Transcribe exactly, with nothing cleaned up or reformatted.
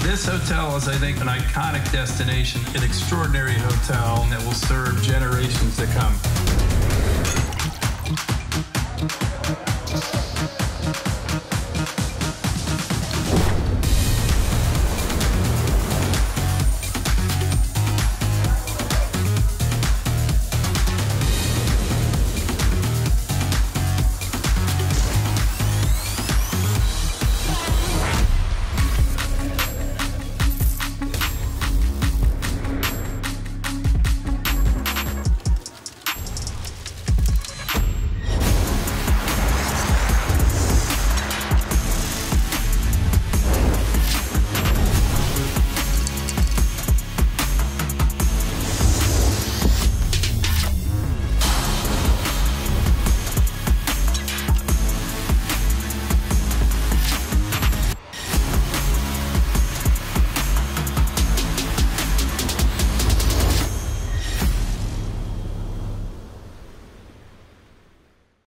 This hotel is, I think, an iconic destination, an extraordinary hotel that will serve generations to come.